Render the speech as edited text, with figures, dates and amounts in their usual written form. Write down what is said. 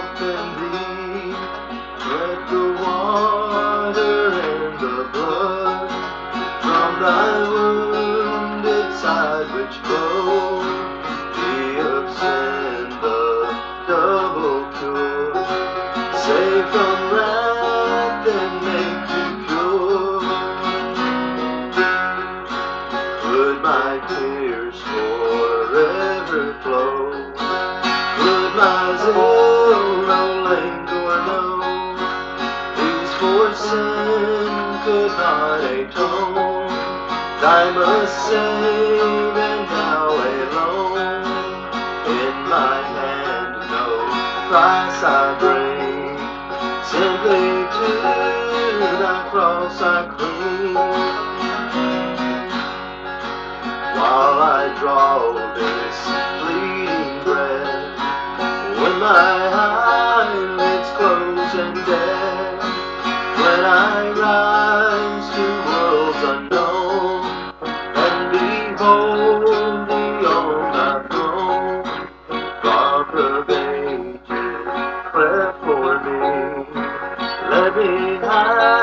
myself in thee. Let the water and the blood from thy wounded side which flow be of sin the double cure. Save from wrath and make you pure. Could my tears forever flow? Could my zeal no languor know? These for sin could not atone. I must save, and thou alone. In my hand no price I bring, simply to thy cross I cling. While I draw this fleeting breath, when my eyelids close in death, when I rise to worlds unknown, and behold thee on thy throne, rock of ages, cleft for me, let me hide